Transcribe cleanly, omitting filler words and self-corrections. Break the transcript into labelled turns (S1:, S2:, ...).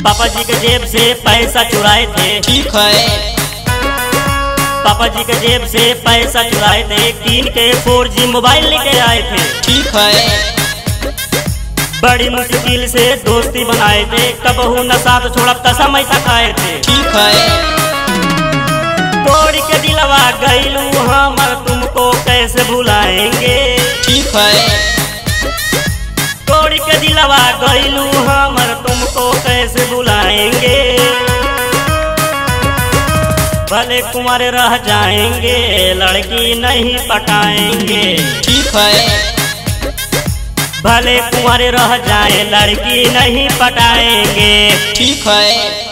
S1: पापा जी के जेब से पैसा चुराए थे।
S2: ठीक है।
S1: पापा जी के जेब से पैसा चुराए थे, कीन के 4G मोबाइल लेके आए थे।
S2: ठीक है।
S1: बड़ी मुश्किल से दोस्ती बनाए थे, कबहू न साथ छोड़ा कसम ऐसा खाए थे।
S2: ठीक है।
S1: तोड़ के दिलवा गईलू हमर, तुमको कैसे भुलाएंगे।
S2: ठीक है।
S1: तोड़ के दिलवा गईलू हमर, तुमको कैसे भुलाएंगे। भले कुंवारे रह जाएंगे, लड़की नहीं पटाएंगे।
S2: ठीक है।
S1: भले कुंवारे रह जाए, लड़की नहीं पटाएंगे।
S2: ठीक है।